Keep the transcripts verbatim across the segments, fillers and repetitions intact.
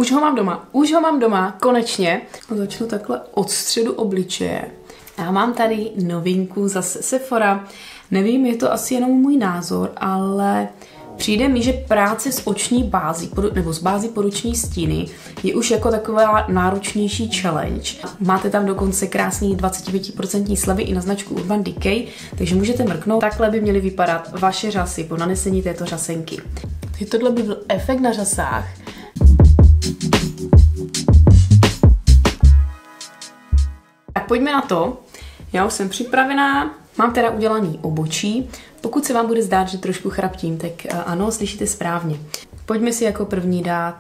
Už ho mám doma, už ho mám doma, konečně. Začnu takhle od středu obličeje. Já mám tady novinku zase Sephora. Nevím, je to asi jenom můj názor, ale přijde mi, že práce s oční bází, nebo s bází poruční stíny je už jako taková náročnější challenge. Máte tam dokonce krásný dvacet pět procent slevy i na značku Urban Decay, takže můžete mrknout. Takhle by měly vypadat vaše řasy po nanesení této řasenky. Takže tohle by byl efekt na řasách. Tak pojďme na to. Já už jsem připravená, mám teda udělaný obočí. Pokud se vám bude zdát, že trošku chraptím, tak ano, slyšíte správně. Pojďme si jako první dát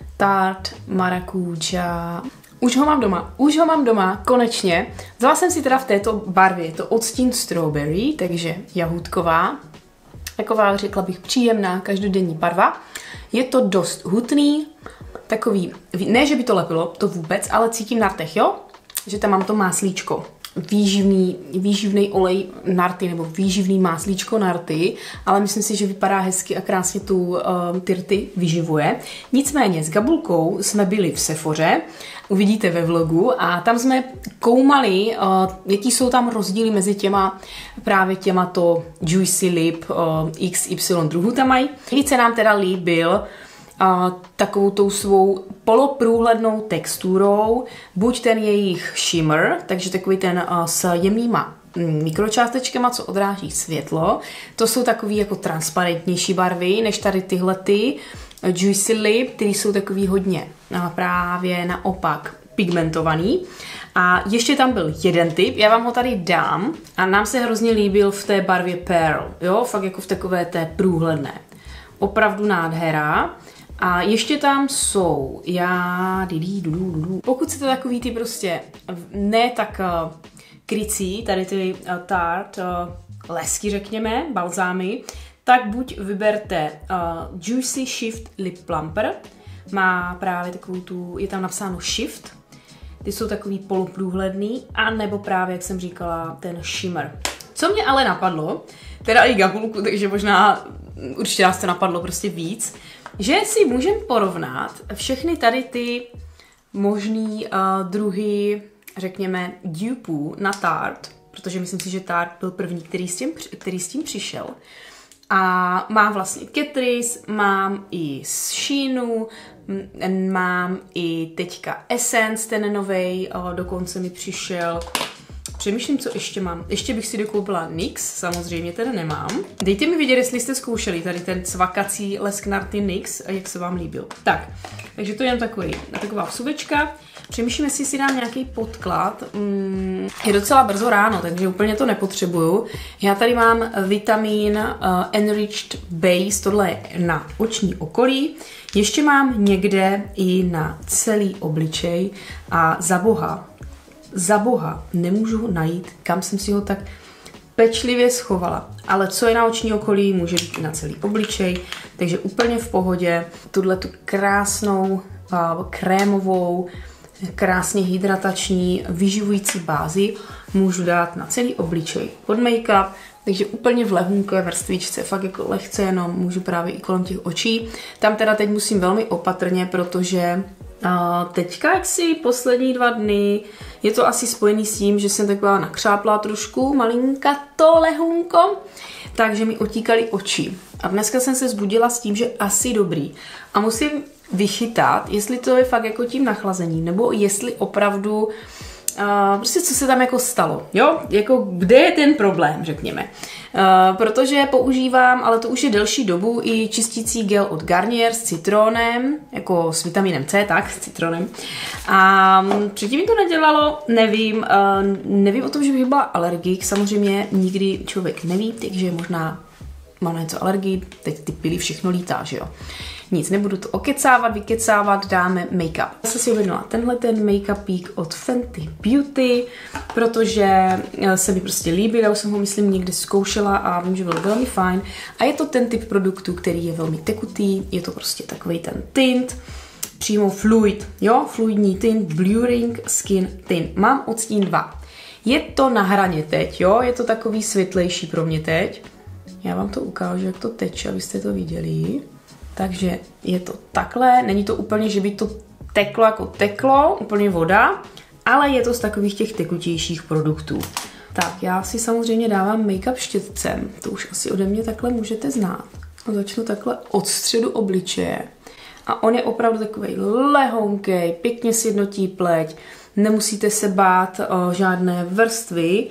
Tarte Maracuja. Už ho mám doma, už ho mám doma, konečně. Vzala jsem si teda v této barvě, je to odstín strawberry, takže jahůdková. Taková, řekla bych, příjemná každodenní barva. Je to dost hutný, takový, ne, že by to lepilo, to vůbec, ale cítím na rtech, jo? Že tam mám to máslíčko. Výživný, výživný olej na rty, nebo výživný máslíčko na rty, ale myslím si, že vypadá hezky a krásně tu uh, ty rty vyživuje. Nicméně s Gabulkou jsme byli v Sephoře, uvidíte ve vlogu, a tam jsme koumali, uh, jaký jsou tam rozdíly mezi těma právě těmato Juicy Lip uh, X Y druhů tam mají. Více nám teda líbil a takovou tou svou poloprůhlednou texturou, buď ten jejich shimmer, takže takový ten uh, s jemnýma mikročástečkama, co odráží světlo. To jsou takový jako transparentnější barvy, než tady tyhle ty Juicy Lip, které jsou takový hodně uh, právě naopak pigmentovaný. A ještě tam byl jeden typ, já vám ho tady dám a nám se hrozně líbil v té barvě Pearl, jo, fakt jako v takové té průhledné. Opravdu nádhera. A ještě tam jsou, já, pokud jste takový ty prostě ne tak uh, krycí, tady ty uh, Tarte uh, lesky, řekněme, balzámy, tak buď vyberte uh, Juicy Shift Lip Plumper, má právě takovou tu, je tam napsáno Shift, ty jsou takový poloprůhledný, a nebo právě, jak jsem říkala, ten Shimmer. Co mě ale napadlo, teda i Gabulku, takže možná určitě nás to napadlo prostě víc, že si můžeme porovnat všechny tady ty možný uh, druhy, řekněme, dupů na Tarte, protože myslím si, že Tarte byl první, který s tím, který s tím přišel. A mám vlastně Catrice, mám i Sheinu, mám i teďka Essence, ten novej, uh, dokonce mi přišel. Přemýšlím, co ještě mám. Ještě bych si dokoupila NYX, samozřejmě ten nemám. Dejte mi vědět, jestli jste zkoušeli tady ten cvakací lesk na rty NYX a jak se vám líbil. Tak, takže to je jen takový, taková vsuvečka. Přemýšlím, jestli si dám nějaký podklad. Mm, je docela brzo ráno, takže úplně to nepotřebuju. Já tady mám Vitamin uh, Enriched Base, tohle je na oční okolí. Ještě mám někde i na celý obličej a za boha, Za boha, nemůžu najít, kam jsem si ho tak pečlivě schovala. Ale co je na oční okolí, může být i na celý obličej, takže úplně v pohodě. Tuhle tu krásnou, uh, krémovou, krásně hydratační, vyživující bázi můžu dát na celý obličej pod make-up, takže úplně v lehunké vrstvičce, fakt jako lehce jenom můžu právě i kolem těch očí. Tam teda teď musím velmi opatrně, protože Uh, teďka, jak si poslední dva dny, je to asi spojený s tím, že jsem taková nakřáplá trošku, malinka to lehunko, takže mi otíkaly oči. A dneska jsem se zbudila s tím, že asi dobrý. A musím vychytat, jestli to je fakt jako tím nachlazením, nebo jestli opravdu Uh, prostě co se tam jako stalo, jo, jako kde je ten problém, řekněme. Uh, protože používám, ale to už je delší dobu, i čistící gel od Garnier s citronem, jako s vitaminem C, tak, s citronem. A předtím mi to nedělalo, nevím, uh, nevím o tom, že bych byla alergik, samozřejmě nikdy člověk neví, takže možná mám na něco alergii, teď ty pily všechno lítá, že jo. Nic, nebudu to okecávat, vykecávat, dáme make-up. Já jsem si objednala tenhle ten make-upík od Fenty Beauty, protože se mi prostě líbil, já už jsem ho, myslím, někde zkoušela a vím, že byl velmi fajn. A je to ten typ produktu, který je velmi tekutý, je to prostě takový ten tint, přímo fluid, jo, fluidní tint, Blurring Skin Tint. Mám odstín dva. Je to na hraně teď, jo, je to takový světlejší pro mě teď. Já vám to ukážu, jak to teče, abyste to viděli. Takže je to takhle, není to úplně, že by to teklo jako teklo, úplně voda, ale je to z takových těch tekutějších produktů. Tak, já si samozřejmě dávám make-up štětcem, to už asi ode mě takhle můžete znát. A začnu takhle od středu obličeje. A on je opravdu takový lehonkej, pěkně sjednotí pleť, nemusíte se bát o žádné vrstvy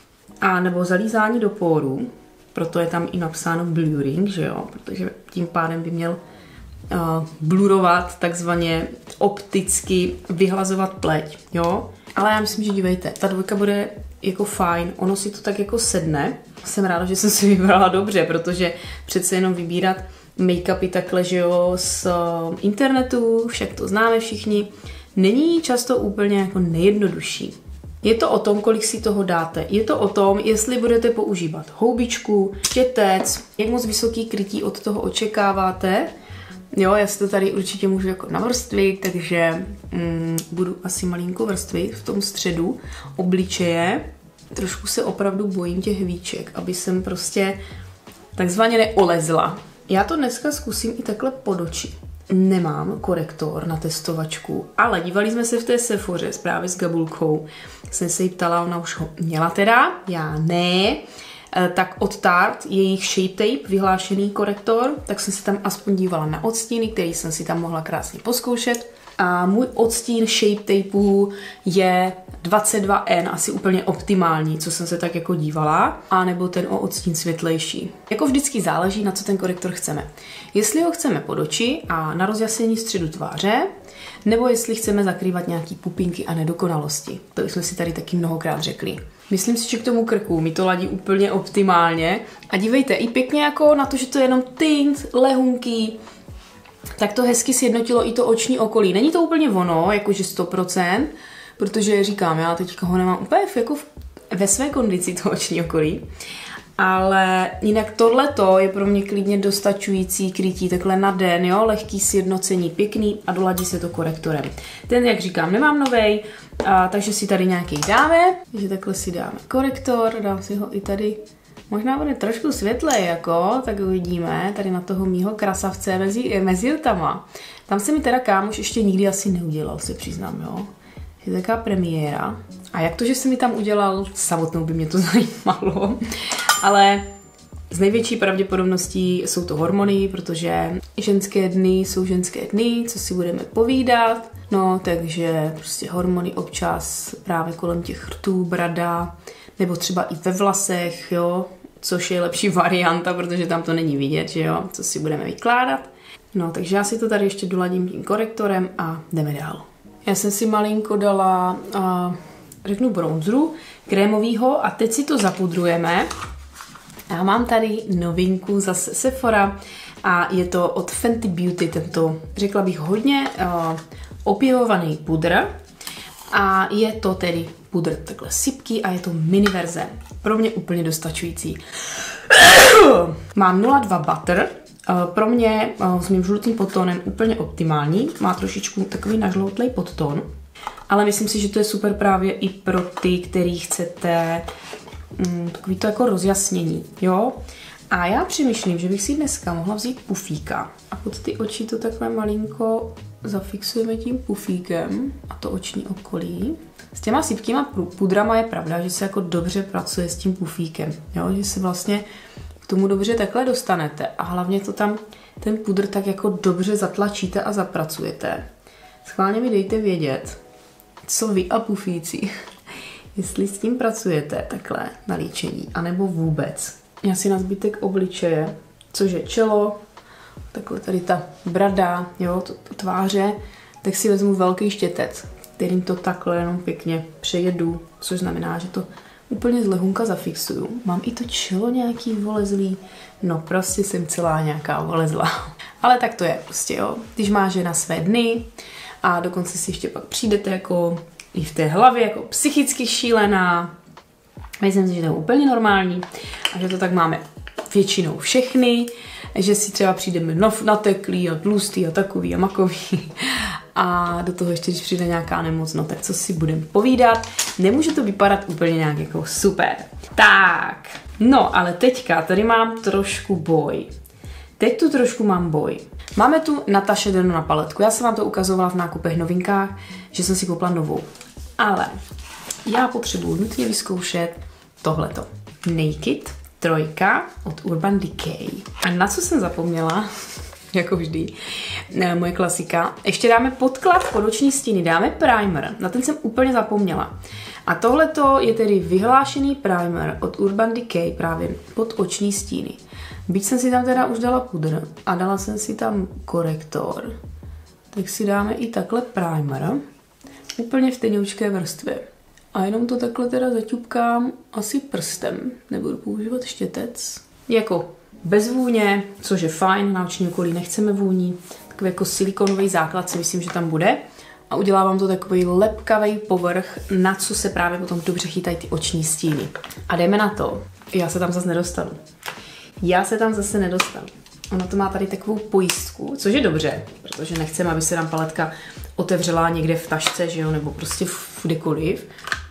a nebo zalízání do pórů, proto je tam i napsáno blurring, že jo, protože tím pádem by měl uh, blurovat, takzvaně opticky vyhlazovat pleť, jo. Ale já myslím, že dívejte, ta dvojka bude jako fajn, ono si to tak jako sedne. Jsem ráda, že jsem si vybrala dobře, protože přece jenom vybírat make-upy takhle, že jo, z internetu, však to známe všichni, není často úplně jako nejjednodušší. Je to o tom, kolik si toho dáte. Je to o tom, jestli budete používat houbičku, štětec, jak moc vysoký krytí od toho očekáváte. Jo, já si to tady určitě můžu jako navrstvit, takže mm, budu asi malinko vrstvit v tom středu obličeje. Trošku se opravdu bojím těch víček, aby jsem prostě takzvaně neolezla. Já to dneska zkusím i takhle pod oči. Nemám korektor na testovačku, ale dívali jsme se v té Sephoře právě s Gabulkou. Jsem se jí ptala, ona už ho měla teda, já ne. Tak od Tarte, jejich Shape Tape, vyhlášený korektor, tak jsem se tam aspoň dívala na odstíny, který jsem si tam mohla krásně pozkoušet. A můj odstín Shape Tapeu je dvacet dva N, asi úplně optimální, co jsem se tak jako dívala, a nebo ten o odstín světlejší. Jako vždycky záleží, na co ten korektor chceme. Jestli ho chceme pod oči a na rozjasnění středu tváře, nebo jestli chceme zakrývat nějaký pupinky a nedokonalosti. To jsme si tady taky mnohokrát řekli. Myslím si, že k tomu krku mi to ladí úplně optimálně. A dívejte, i pěkně jako na to, že to je jenom tint, lehunký, tak to hezky sjednotilo i to oční okolí. Není to úplně ono, jakože sto procent, protože říkám, já teďka ho nemám úplně jako ve své kondici to oční okolí, ale jinak tohleto je pro mě klidně dostačující krytí takhle na den, jo, lehký sjednocení, pěkný a doladí se to korektorem. Ten, jak říkám, nemám novej, a, takže si tady nějaký dáme, takže takhle si dáme korektor, dám si ho i tady. Možná bude trošku světlej, jako, tak uvidíme, tady na toho mýho krasavce mezi, mezi jiltama. Tam se mi teda kámoš ještě nikdy asi neudělal, se přiznám, jo. Je taková premiéra. A jak to, že se mi tam udělal, samotnou by mě to zajímalo. Ale z největší pravděpodobností jsou to hormony, protože ženské dny jsou ženské dny, co si budeme povídat. No, takže prostě hormony občas právě kolem těch rtů, brada, nebo třeba i ve vlasech, jo, což je lepší varianta, protože tam to není vidět, že jo, co si budeme vykládat. No, takže já si to tady ještě doladím tím korektorem a jdeme dál. Já jsem si malinko dala, uh, řeknu, bronzeru krémovýho a teď si to zapudrujeme. Já mám tady novinku zase Sephora a je to od Fenty Beauty, tento, řekla bych, hodně uh, opěvovaný pudr. A je to tedy pudr takhle sypký a je to mini verze. Pro mě úplně dostačující. Mám nula dva Butter. Pro mě s mým žlutým podtónem úplně optimální. Má trošičku takový nažloutlej podtón. Ale myslím si, že to je super právě i pro ty, který chcete mm, takový to jako rozjasnění. Jo? A já přemýšlím, že bych si dneska mohla vzít pufíka. A pod ty oči to takhle malinko zafixujeme tím pufíkem a to oční okolí. S těma sypkýma pudrama je pravda, že se jako dobře pracuje s tím pufíkem, jo? Že se vlastně k tomu dobře takhle dostanete a hlavně to tam ten pudr tak jako dobře zatlačíte a zapracujete. Schválně mi dejte vědět, co vy a pufíci, jestli s tím pracujete takhle na líčení, anebo vůbec. Já si na zbytek obličeje, což je čelo, takhle tady ta brada, jo, to, to tváře, tak si vezmu velký štětec, kterým to takhle jenom pěkně přejedu, což znamená, že to úplně z lehunka zafixuju. Mám i to čelo nějaký volezlý, no prostě jsem celá nějaká volezlá. Ale tak to je prostě, jo, když má žena své dny a dokonce si ještě pak přijdete jako i v té hlavě jako psychicky šílená. Myslím si, že to je úplně normální a že to tak máme většinou všechny, že si třeba přijdeme nateklý a tlustý a takový a makový a do toho ještě, když přijde nějaká nemoc, no tak co si budeme povídat, nemůže to vypadat úplně nějak jako super. Tak, no ale teďka tady mám trošku boj. Teď tu trošku mám boj. Máme tu Natasha Denona na paletku. Já jsem vám to ukazovala v nákupech novinkách, že jsem si koupila novou. Ale já potřebuji nutně vyzkoušet tohleto. Naked trojka od Urban Decay. A na co jsem zapomněla, jako vždy, moje klasika. Ještě dáme podklad pod oční stíny, dáme primer. Na ten jsem úplně zapomněla. A tohleto je tedy vyhlášený primer od Urban Decay právě pod oční stíny. Byť jsem si tam teda už dala pudr a dala jsem si tam korektor, tak si dáme i takhle primer, úplně v tenoučké vrstvě. A jenom to takhle teda zaťupkám asi prstem, nebudu používat štětec. Jako bez vůně, což je fajn, na oční okolí nechceme vůni, takový jako silikonový základ si myslím, že tam bude. A udělávám to takový lepkavý povrch, na co se právě potom dobře chytají ty oční stíny. A jdeme na to. Já se tam zase nedostanu. Já se tam zase nedostanu. Ono to má tady takovou pojistku, což je dobře, protože nechceme, aby se nám paletka otevřela někde v tašce, že jo, nebo prostě kdekoliv.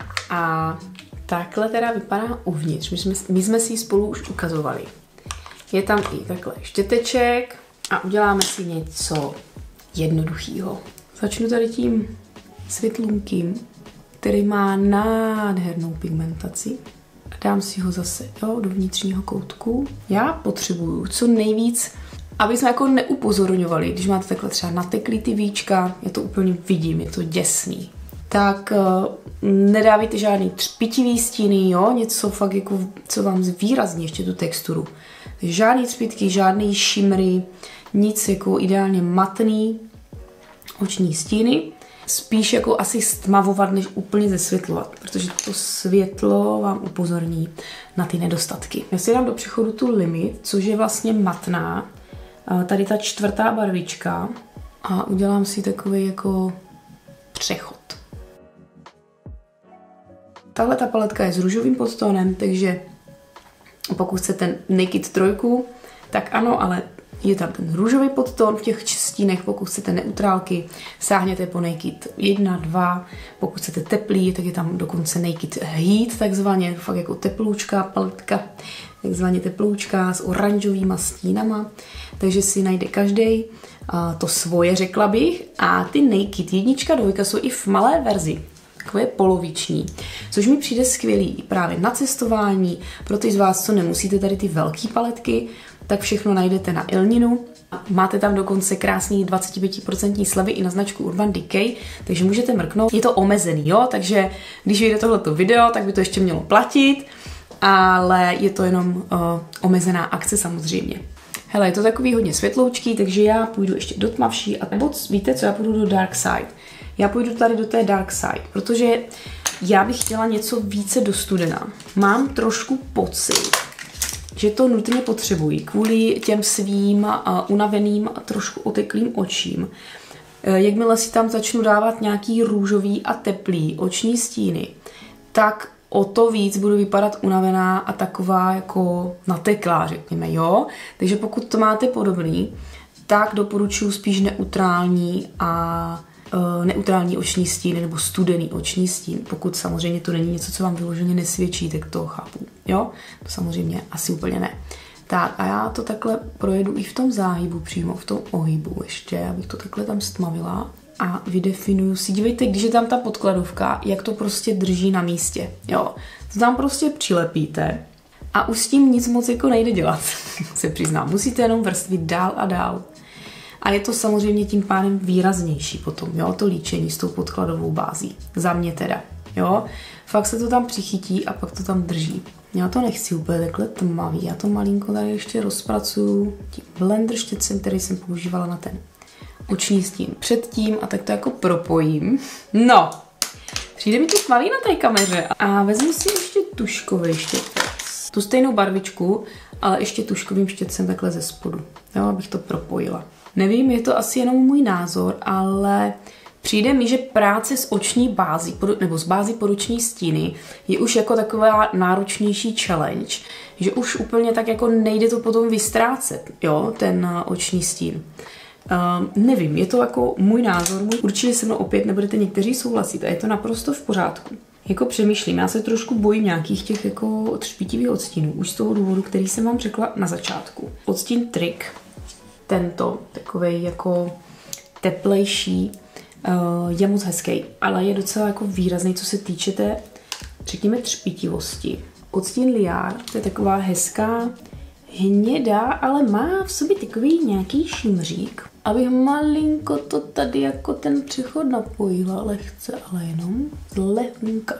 A takhle teda vypadá uvnitř. My jsme, my jsme si ji spolu už ukazovali. Je tam i takhle štěteček a uděláme si něco jednoduchého. Začnu tady tím světlunkým, který má nádhernou pigmentaci. A dám si ho zase jo, do vnitřního koutku. Já potřebuju co nejvíc, aby jsme jako neupozorňovali, když máte takhle třeba nateklý ty víčka, já to úplně vidím, je to děsný. Tak uh, nedávejte žádný třpitivý stíny, jo, něco fakt jako, co vám zvýrazní ještě tu texturu. Žádný třpitky, žádný šimry, nic jako ideálně matný oční stíny. Spíš jako asi stmavovat, než úplně zesvětlovat, protože to světlo vám upozorní na ty nedostatky. Já si dám do přechodu tu Limit, což je vlastně matná, tady ta čtvrtá barvička a udělám si takový jako přechod. Tahle ta paletka je s růžovým podtónem, takže pokud chcete Naked trojku, tak ano, ale je tam ten růžový podtón v těch stínech, pokud chcete neutrálky, sáhněte po Naked jedna, dva, pokud chcete teplý, tak je tam dokonce Naked Heat, takzvaně, fakt jako teploučká paletka, takzvaně teploučká s oranžovýma stínama, takže si najde každý to svoje, řekla bych, a ty Naked jednička, dvojka jsou i v malé verzi, takové poloviční, což mi přijde skvělý právě na cestování, pro ty z vás, co nemusíte tady ty velké paletky, tak všechno najdete na Ilninu. Máte tam dokonce krásný dvacet pět procent slevy i na značku Urban Decay, takže můžete mrknout. Je to omezený, jo, takže když vyjde tohleto video, tak by to ještě mělo platit, ale je to jenom uh, omezená akce samozřejmě. Hele, je to takový hodně světloučký, takže já půjdu ještě do tmavší a nebo víte co, já půjdu do Dark Side. Já půjdu tady do té Dark Side, protože já bych chtěla něco více do studena. Mám trošku pocit, že to nutně potřebuji kvůli těm svým uh, unaveným a trošku oteklým očím. Uh, jakmile si tam začnu dávat nějaký růžový a teplý oční stíny, tak o to víc budu vypadat unavená a taková jako nateklá, řekněme, jo? Takže pokud to máte podobný, tak doporučuji spíš neutrální a uh, neutrální oční stíny nebo studený oční stín. Pokud samozřejmě to není něco, co vám vyloženě nesvědčí, tak to chápu, jo? To samozřejmě asi úplně ne. Tak a já to takhle projedu i v tom záhybu přímo, v tom ohybu ještě, abych to takhle tam stmavila. A vydefinuju si, dívejte, když je tam ta podkladovka, jak to prostě drží na místě, jo. To tam prostě přilepíte a už s tím nic moc jako nejde dělat, se přiznám. Musíte jenom vrstvit dál a dál. A je to samozřejmě tím pádem výraznější potom, jo, to líčení s tou podkladovou bází. Za mě teda, jo. Fakt se to tam přichytí a pak to tam drží. Já to nechci úplně takhle tmavý, já to malinko tady ještě rozpracuju tím blender štětcem, který jsem používala na ten oční stín předtím a tak to jako propojím. No, přijde mi to tmavý na té kameře a vezmu si ještě tuškový štětec. Tu stejnou barvičku, ale ještě tuškovým štětcem takhle ze spodu, jo, abych to propojila. Nevím, je to asi jenom můj názor, ale přijde mi, že práce s oční bází, nebo s bází pod oční stíny je už jako taková náročnější challenge, že už úplně tak jako nejde to potom vystrácet, jo, ten oční stín. Uh, nevím, je to jako můj názor, můj, určitě se mnou opět nebudete někteří souhlasit a je to naprosto v pořádku. Jako přemýšlím, já se trošku bojím nějakých těch jako třpitivých odstínů, už z toho důvodu, který jsem vám řekla na začátku. Odstín Trick tento, takovej jako teplejší, uh, je moc hezký, ale je docela jako výrazný, co se týče té, řekněme, třpitivosti. Odstín Liar, to je taková hezká, hnědá, ale má v sobě takový nějaký šimřík. Abych malinko to tady jako ten přechod napojila, lehce, ale jenom lehunka.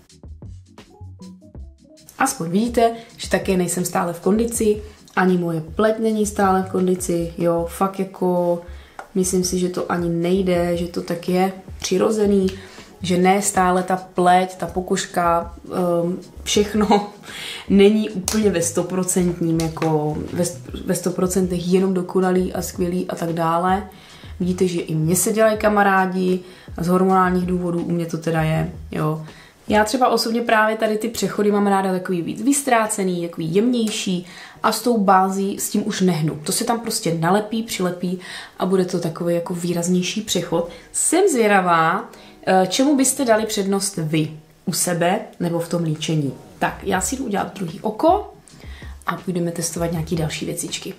Aspoň vidíte, že také nejsem stále v kondici, ani moje pleť není stále v kondici, jo, fakt jako myslím si, že to ani nejde, že to tak je přirozený, že ne stále ta pleť, ta pokožka, všechno není úplně ve stoprocentním, jako ve sto procent jenom dokonalý a skvělý a tak dále. Vidíte, že i mě se dělají kamarádi z hormonálních důvodů, u mě to teda je, jo. Já třeba osobně právě tady ty přechody mám ráda takový víc vystrácený, takový jemnější a s tou bází s tím už nehnu. To se tam prostě nalepí, přilepí a bude to takový jako výraznější přechod. Jsem zvědavá, čemu byste dali přednost vy u sebe nebo v tom líčení. Tak, já si jdu udělat druhý oko a půjdeme testovat nějaké další věcičky.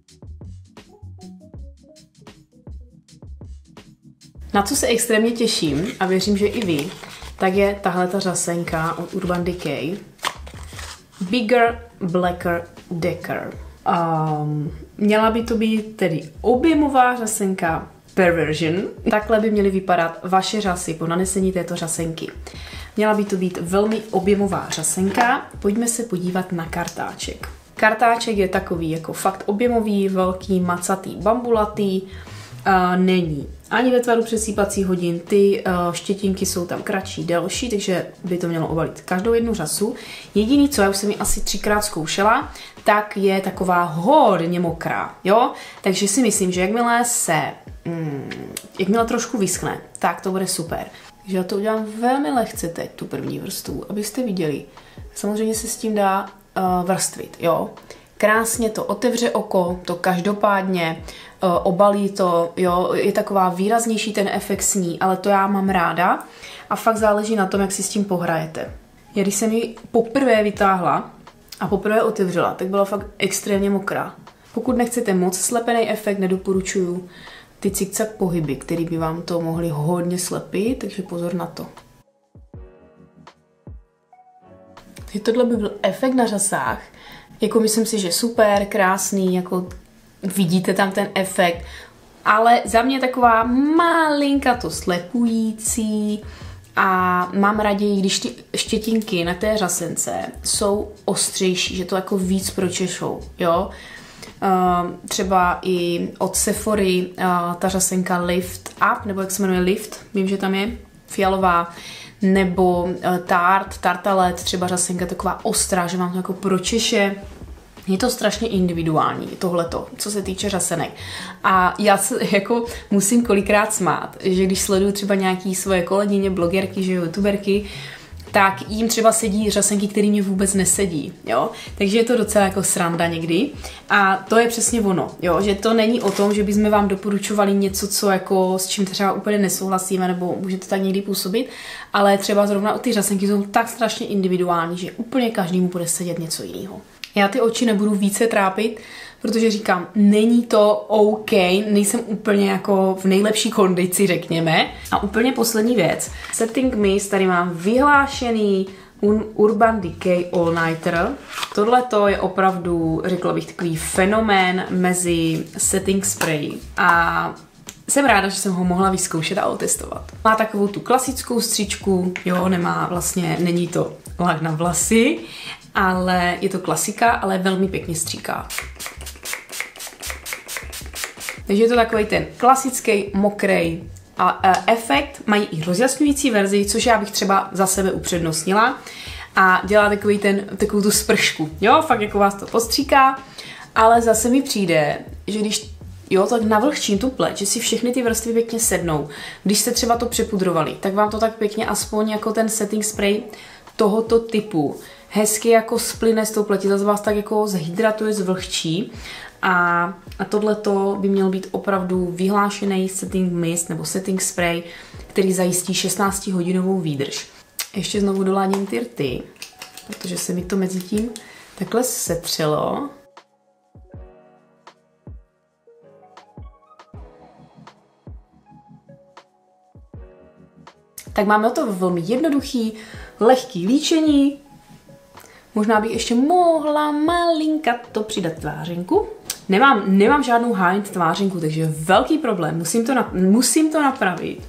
Na co se extrémně těším a věřím, že i vy, tak je tahle ta řasenka od Urban Decay. Bigger, Blacker, Decker. Um, měla by to být tedy objemová řasenka Perversion. Takhle by měly vypadat vaše řasy po nanesení této řasenky. Měla by to být velmi objemová řasenka. Pojďme se podívat na kartáček. Kartáček je takový jako fakt objemový, velký, macatý, bambulatý. Uh, není ani ve tvaru přesýpací hodin, ty uh, štětinky jsou tam kratší, delší, takže by to mělo obalit každou jednu řasu. Jediný, co já už jsem ji asi třikrát zkoušela, tak je taková hodně mokrá, jo? Takže si myslím, že jakmile se, mm, jakmile trošku vyschne, tak to bude super. Takže já to udělám velmi lehce teď, tu první vrstvu, abyste viděli. Samozřejmě se s tím dá uh, vrstvit, jo? Krásně to otevře oko, to každopádně uh, obalí to, jo, je taková výraznější ten efekt s ní, ale to já mám ráda a fakt záleží na tom, jak si s tím pohrajete. Já když jsem ji poprvé vytáhla a poprvé otevřela, tak byla fakt extrémně mokrá. Pokud nechcete moc slepený efekt, nedoporučuju ty cikcak pohyby, které by vám to mohly hodně slepit, takže pozor na to. Takže tohle by byl efekt na řasách. Jako myslím si, že super, krásný, jako vidíte tam ten efekt, ale za mě taková malinka to slepující a mám raději, když ty štětinky na té řasence jsou ostřejší, že to jako víc pročešou, jo. Uh, třeba i od Sephory uh, ta řasenka Lift Up, nebo jak se jmenuje Lift, vím, že tam je fialová, nebo uh, Tarte, Tartalet, třeba řasenka taková ostrá, že vám to jako pročeše. Je to strašně individuální, tohleto, co se týče řasenek. A já se jako musím kolikrát smát, že když sleduju třeba nějaký svoje kolegyně, blogerky, že youtuberky, tak jim třeba sedí řasenky, které mě vůbec nesedí, jo. Takže je to docela jako sranda někdy. A to je přesně ono, jo, že to není o tom, že bychom vám doporučovali něco, co jako s čím třeba úplně nesouhlasíme, nebo může to tak někdy působit, ale třeba zrovna ty řasenky jsou tak strašně individuální, že úplně každému bude sedět něco jiného. Já ty oči nebudu více trápit, protože říkám, není to OK, nejsem úplně jako v nejlepší kondici, řekněme. A úplně poslední věc. Setting Mist, tady mám vyhlášený Urban Decay All Nighter. Tohle to je opravdu, řekla bych, takový fenomén mezi setting spray a jsem ráda, že jsem ho mohla vyzkoušet a otestovat. Má takovou tu klasickou stříčku, jo, nemá vlastně, není to lak na vlasy, ale je to klasika, ale velmi pěkně stříká. Takže je to takový ten klasický, mokrý a, a efekt. Mají i rozjasňující verzi, což já bych třeba za sebe upřednostnila. A dělá takový ten, takovou tu spršku. Jo, fakt jako vás to postříká, ale zase mi přijde, že když jo, tak navlhčím tu pleť, že si všechny ty vrstvy pěkně sednou. Když jste třeba to přepudrovali, tak vám to tak pěkně aspoň jako ten setting spray tohoto typu hezky jako splyne s tou pletí, zase vás tak jako zhydratuje, zvlhčí. A, a tohleto by měl být opravdu vyhlášený setting mist nebo setting spray, který zajistí šestnáctihodinovou výdrž. Ještě znovu doladím ty rty, protože se mi to mezi tím takhle setřelo. Tak máme to velmi jednoduchý, lehký líčení. Možná bych ještě mohla malinka to přidat tvářenku. Nemám, nemám žádnou high-end tvářenku, takže velký problém, musím to, na, musím to napravit.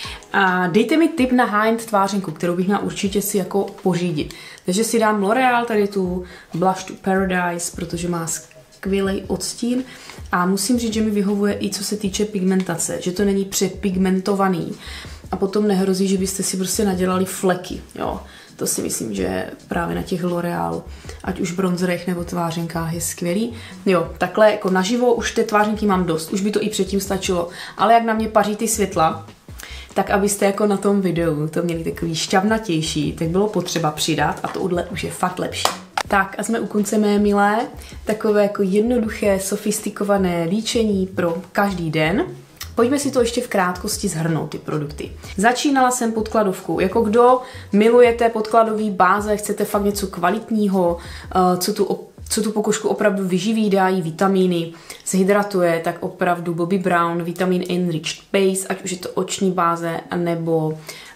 A dejte mi tip na high-end tvářenku, kterou bych měla určitě si jako pořídit. Takže si dám L'Oreal, tady tu Blush to Paradise, protože má skvělý odstín. A musím říct, že mi vyhovuje i co se týče pigmentace, že to není přepigmentovaný. A potom nehrozí, že byste si prostě nadělali fleky, jo. To si myslím, že právě na těch L'Oreal, ať už bronzerech nebo tvářenkách, je skvělý. Jo, takhle jako naživo už té tvářenky mám dost, už by to i předtím stačilo. Ale jak na mě paří ty světla, tak abyste jako na tom videu to měli takový šťavnatější, tak bylo potřeba přidat a tohle už je fakt lepší. Tak a jsme u konce, mé milé, takové jako jednoduché, sofistikované líčení pro každý den. Pojďme si to ještě v krátkosti shrnout, ty produkty. Začínala jsem podkladovkou. Jako kdo milujete podkladový báze, chcete fakt něco kvalitního, co tu, co tu pokožku opravdu vyživí, dá jí vitamíny, zhydratuje, tak opravdu Bobbi Brown Vitamin Enriched Base, ať už je to oční báze, nebo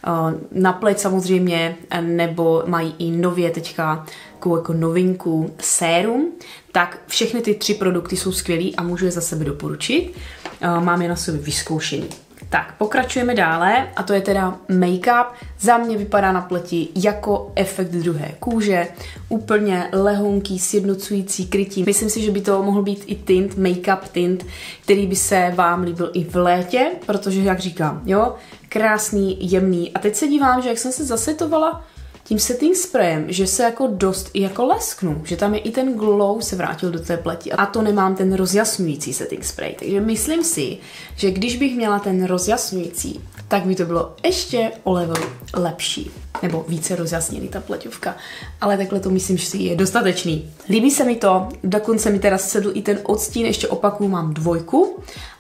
na pleť samozřejmě, nebo mají i nově teďka jako novinku sérum, tak všechny ty tři produkty jsou skvělý a můžu je za sebe doporučit. Mám je na sobě vyzkoušený. Tak, pokračujeme dále a to je teda make-up. Za mě vypadá na pleti jako efekt druhé kůže. Úplně lehonký, sjednocující krytí. Myslím si, že by to mohl být i tint, make-up tint, který by se vám líbil i v létě, protože, jak říkám, jo, krásný, jemný. A teď se dívám, že jak jsem se zasetovala tím setting sprayem, že se jako dost i jako lesknu, že tam je i ten glow se vrátil do té pleti a to nemám ten rozjasňující setting spray, takže myslím si, že když bych měla ten rozjasňující, tak by to bylo ještě o level lepší, nebo více rozjasněný ta pleťovka, ale takhle to myslím, že si je dostatečný. Líbí se mi to, dokonce mi teda sedl i ten odstín, ještě opakuju, mám dvojku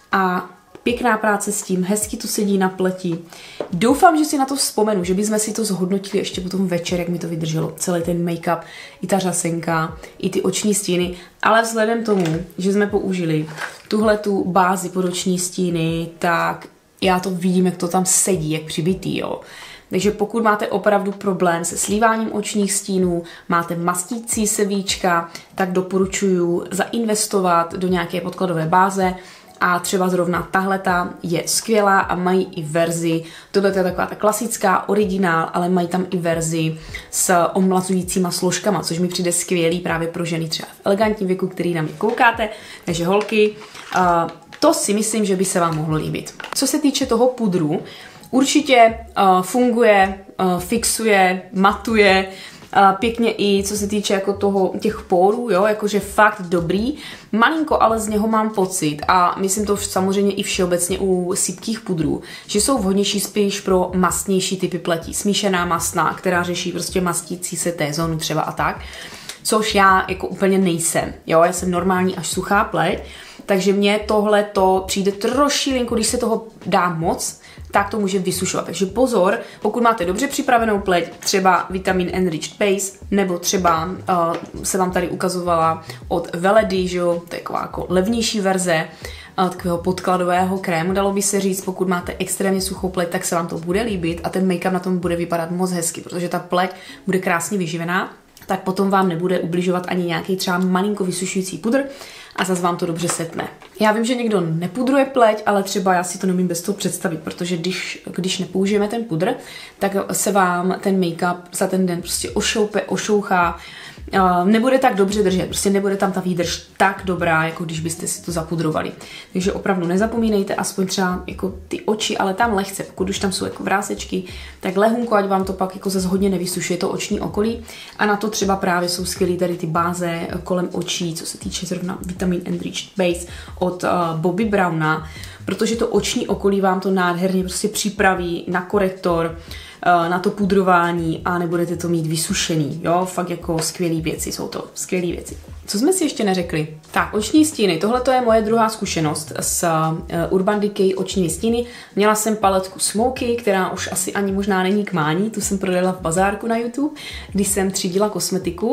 a pěkná práce s tím, hezky to sedí na pleti. Doufám, že si na to vzpomenu, že bychom si to zhodnotili ještě potom večer, jak mi to vydrželo. Celý ten make-up, i ta řasenka, i ty oční stíny. Ale vzhledem tomu, že jsme použili tuhle tu bázi pod oční stíny, tak já to vidím, jak to tam sedí, jak přibitý, jo. Takže pokud máte opravdu problém se slíváním očních stínů, máte mastící se víčka, tak doporučuji zainvestovat do nějaké podkladové báze. A třeba zrovna tahleta je skvělá a mají i verzi, tohle je taková ta klasická, originál, ale mají tam i verzi s omlazujícíma složkama, což mi přijde skvělý právě pro ženy třeba v elegantním věku, který na mě koukáte. Takže holky, uh, to si myslím, že by se vám mohlo líbit. Co se týče toho pudru, určitě uh, funguje, uh, fixuje, matuje, Uh, pěkně i co se týče jako toho, těch pórů, jo, jakože fakt dobrý. Malinko ale z něho mám pocit a myslím to samozřejmě i všeobecně u sypkých pudrů, že jsou vhodnější spíš pro mastnější typy pletí. Smíšená mastná, která řeší prostě mastící se T-zónu třeba a tak. Což já jako úplně nejsem, jo, já jsem normální až suchá pleť, takže mně tohle to přijde trošilinku, když se toho dá moc, tak to může vysušovat. Takže pozor, pokud máte dobře připravenou pleť, třeba Vitamin Enriched Base, nebo třeba uh, se vám tady ukazovala od Veledy, že jo, to je taková jako levnější verze uh, takového podkladového krému, dalo by se říct, pokud máte extrémně suchou pleť, tak se vám to bude líbit a ten make-up na tom bude vypadat moc hezky, protože ta pleť bude krásně vyživená, tak potom vám nebude ubližovat ani nějaký třeba malinko vysušující pudr a zase vám to dobře setne. Já vím, že někdo nepudruje pleť, ale třeba já si to nemím bez toho představit, protože když, když nepoužijeme ten pudr, tak se vám ten make-up za ten den prostě ošoupe, ošouchá, Uh, nebude tak dobře držet, prostě nebude tam ta výdrž tak dobrá, jako když byste si to zapudrovali. Takže opravdu nezapomínejte aspoň třeba jako ty oči, ale tam lehce, pokud už tam jsou jako vrásečky, tak lehunko, ať vám to pak jako zase hodně nevysušuje to oční okolí. A na to třeba právě jsou skvělý tady ty báze kolem očí, co se týče zrovna Vitamin Enriched Base od uh, Bobbi Browna, protože to oční okolí vám to nádherně prostě připraví na korektor, na to pudrování a nebudete to mít vysušený, jo, fakt jako skvělý věci, jsou to skvělý věci. Co jsme si ještě neřekli? Tak, oční stíny, tohle to je moje druhá zkušenost s Urban Decay očními stíny. Měla jsem paletku Smoky, která už asi ani možná není k mání, tu jsem prodala v bazárku na YouTube, když jsem třídila kosmetiku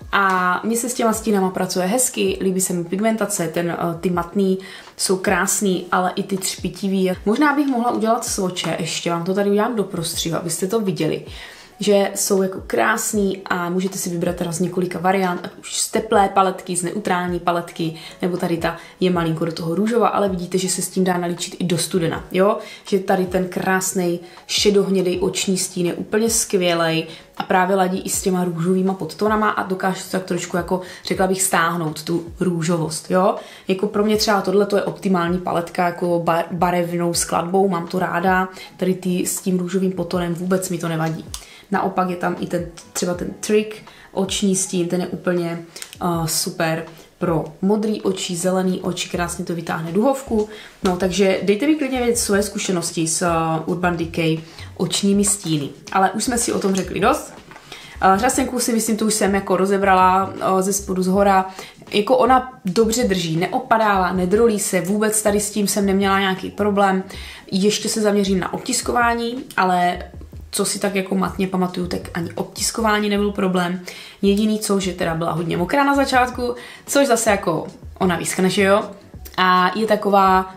A mně se s těma stínama pracuje hezky, líbí se mi pigmentace, ten, ty matný jsou krásný, ale i ty třpitivý. Možná bych mohla udělat svoče, ještě vám to tady udělám do prostřihu, abyste to viděli, že jsou jako krásný a můžete si vybrat teda z několika variant, ať už z teplé paletky, z neutrální paletky, nebo tady ta je malinko do toho růžová, ale vidíte, že se s tím dá nalíčit i do studena, jo? Že tady ten krásný šedohnědý oční stín je úplně skvělej a právě ladí i s těma růžovýma podtónama a dokáže to tak trošku jako, řekla bych, stáhnout tu růžovost, jo? Jako pro mě třeba tohle to je optimální paletka jako bar barevnou skladbou, mám to ráda, tady ty s tím růžovým podtónem vůbec mi to nevadí. Naopak je tam i ten, třeba ten trick, oční stín, ten je úplně uh, super pro modrý oči, zelený oči, krásně to vytáhne duhovku. No, takže dejte mi klidně vědět své zkušenosti s uh, Urban Decay očními stíny. Ale už jsme si o tom řekli dost. Uh, řasenku si myslím, to už jsem jako rozebrala uh, ze spodu zhora. Jako ona dobře drží, neopadává, nedrolí se, vůbec tady s tím jsem neměla nějaký problém. Ještě se zaměřím na obtiskování, ale co si tak jako matně pamatuju, tak ani obtiskování nebyl problém. Jediný co, že teda byla hodně mokrá na začátku, což zase jako ona vyschne, že jo? A je taková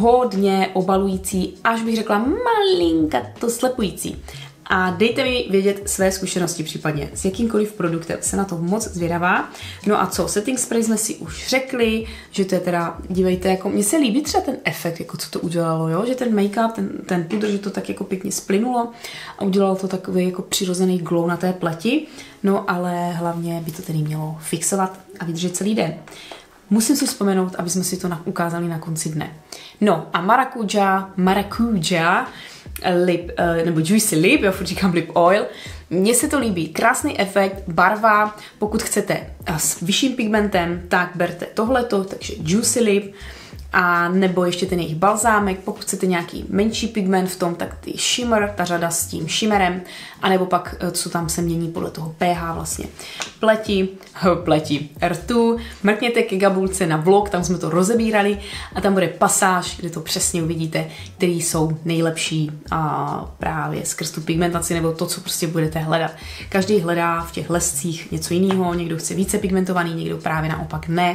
hodně obalující, až bych řekla malinka to slepující. A dejte mi vědět své zkušenosti případně s jakýmkoliv produktem, se na to moc zvědavá. No a co, setting spray jsme si už řekli, že to je teda, dívejte, jako mně se líbí třeba ten efekt, jako co to udělalo, jo? Že ten make-up, ten, ten pudr, že to tak jako pěkně splynulo a udělalo to takový jako přirozený glow na té pleti, no ale hlavně by to tedy mělo fixovat a vydržet celý den. Musím si vzpomenout, aby jsme si to ukázali na konci dne. No a maracuja, maracuja, lip, nebo juicy lip, já furt říkám lip oil. Mně se to líbí, krásný efekt, barva, pokud chcete s vyšším pigmentem, tak berte tohleto, takže juicy lip, a nebo ještě ten jejich balzámek, pokud chcete nějaký menší pigment v tom, tak ty shimmer, ta řada s tím shimmerem, anebo pak, co tam se mění podle toho pH vlastně. Pleti, pleti, rtu, mrkněte ke gabulce na vlog, tam jsme to rozebírali a tam bude pasáž, kde to přesně uvidíte, který jsou nejlepší a právě skrz tu pigmentaci nebo to, co prostě budete hledat. Každý hledá v těch lescích něco jiného, někdo chce více pigmentovaný, někdo právě naopak ne.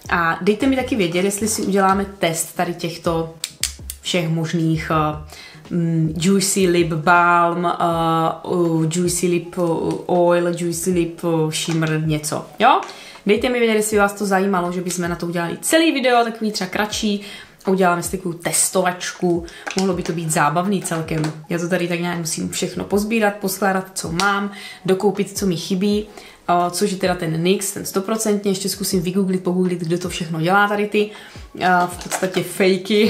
A dejte mi taky vědět, jestli si uděláme test tady těchto všech možných uh, um, Juicy Lip Balm, uh, uh, Juicy Lip Oil, Juicy Lip uh, Shimmer, něco, jo? Dejte mi vědět, jestli vás to zajímalo, že bychom na to udělali celý video, takový třeba kratší, a uděláme si takovou testovačku, mohlo by to být zábavný celkem. Já to tady tak nějak musím všechno pozbírat, poskládat, co mám, dokoupit, co mi chybí, Uh, což je teda ten N Y X, ten stoprocentně, ještě zkusím vygooglit, pogooglit, kdo to všechno dělá tady ty, uh, v podstatě fakey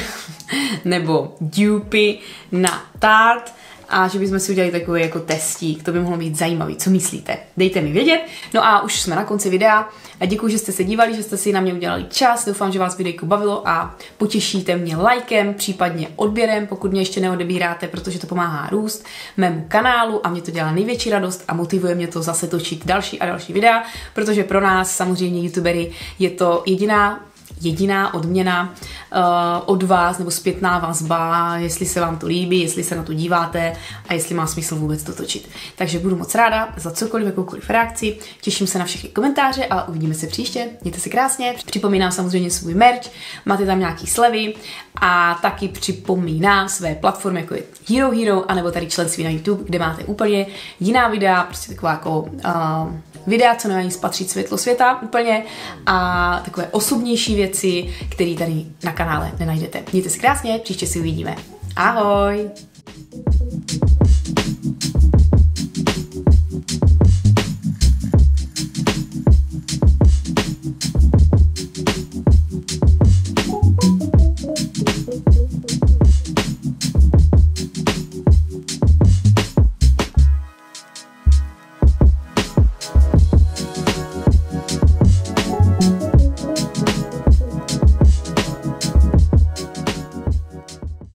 nebo dupy na Tarte, a že bychom si udělali takový jako testík, to by mohlo být zajímavý, co myslíte? Dejte mi vědět. No a už jsme na konci videa a děkuji, že jste se dívali, že jste si na mě udělali čas, doufám, že vás videjko bavilo a potěšíte mě lajkem, případně odběrem, pokud mě ještě neodebíráte, protože to pomáhá růst mému kanálu a mě to dělá největší radost a motivuje mě to zase točit další a další videa, protože pro nás samozřejmě youtubery je to jediná jediná odměna uh, od vás, nebo zpětná vazba, jestli se vám to líbí, jestli se na to díváte a jestli má smysl vůbec to točit. Takže budu moc ráda za cokoliv, jakoukoliv reakci, těším se na všechny komentáře a uvidíme se příště. Mějte se krásně, připomínám samozřejmě svůj merch, máte tam nějaký slevy a taky připomínám své platformy, jako je Hero Hero, anebo tady členství na YouTube, kde máte úplně jiná videa, prostě taková jako uh, videa, co nemají spatřit světlo světa úplně a takové osobnější věci, které tady na kanále nenajdete. Mějte se krásně, příště si uvidíme. Ahoj!